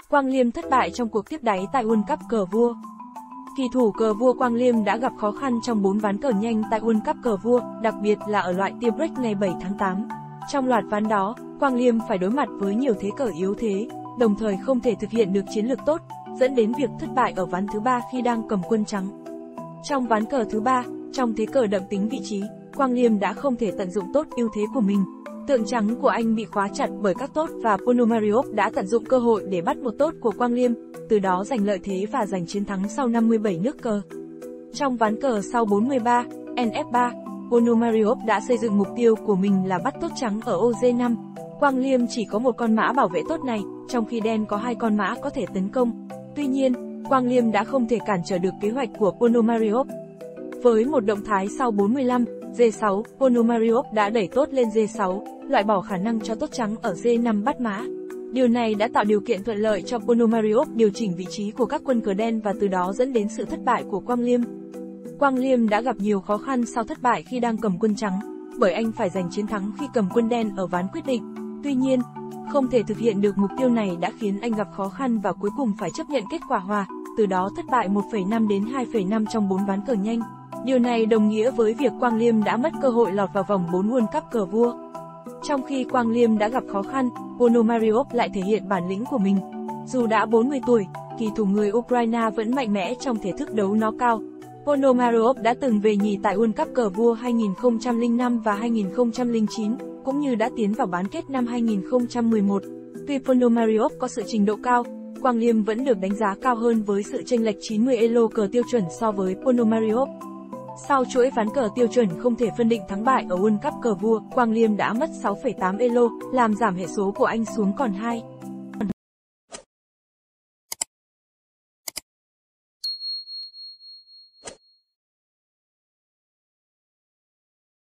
Quang Liêm thất bại trong cuộc tiếp đáy tại World Cup cờ vua. Kỳ thủ cờ vua Quang Liêm đã gặp khó khăn trong 4 ván cờ nhanh tại World Cup cờ vua, đặc biệt là ở loại tie break ngày 7 tháng 8. Trong loạt ván đó, Quang Liêm phải đối mặt với nhiều thế cờ yếu thế, đồng thời không thể thực hiện được chiến lược tốt, dẫn đến việc thất bại ở ván thứ 3 khi đang cầm quân trắng. Trong ván cờ thứ 3, trong thế cờ đậm tính vị trí, Quang Liêm đã không thể tận dụng tốt ưu thế của mình. Tượng trắng của anh bị khóa chặt bởi các tốt và Ponomariov đã tận dụng cơ hội để bắt một tốt của Quang Liêm, từ đó giành lợi thế và giành chiến thắng sau 57 nước cờ. Trong ván cờ sau 43, NF3, Ponomariov đã xây dựng mục tiêu của mình là bắt tốt trắng ở ô G5. Quang Liêm chỉ có một con mã bảo vệ tốt này, trong khi đen có 2 con mã có thể tấn công. Tuy nhiên, Quang Liêm đã không thể cản trở được kế hoạch của Ponomariov. Với một động thái sau 45, G6, Ponomariov đã đẩy tốt lên G6, loại bỏ khả năng cho tốt trắng ở G5 bắt mã. Điều này đã tạo điều kiện thuận lợi cho Ponomariov điều chỉnh vị trí của các quân cờ đen và từ đó dẫn đến sự thất bại của Quang Liêm. Quang Liêm đã gặp nhiều khó khăn sau thất bại khi đang cầm quân trắng, bởi anh phải giành chiến thắng khi cầm quân đen ở ván quyết định. Tuy nhiên, không thể thực hiện được mục tiêu này đã khiến anh gặp khó khăn và cuối cùng phải chấp nhận kết quả hòa, từ đó thất bại 1,5 đến 2,5 trong 4 ván cờ nhanh. Điều này đồng nghĩa với việc Quang Liêm đã mất cơ hội lọt vào vòng 4 World Cup cờ vua. Trong khi Quang Liêm đã gặp khó khăn, Ponomariov lại thể hiện bản lĩnh của mình. Dù đã 40 tuổi, kỳ thủ người Ukraine vẫn mạnh mẽ trong thể thức đấu knockout. Ponomariov đã từng về nhì tại World Cup cờ vua 2005 và 2009, cũng như đã tiến vào bán kết năm 2011. Tuy Ponomariov có sự trình độ cao, Quang Liêm vẫn được đánh giá cao hơn với sự chênh lệch 90 elo cờ tiêu chuẩn so với Ponomariov. Sau chuỗi ván cờ tiêu chuẩn không thể phân định thắng bại ở World Cup cờ vua, Quang Liêm đã mất 6,8 elo, làm giảm hệ số của anh xuống còn 2.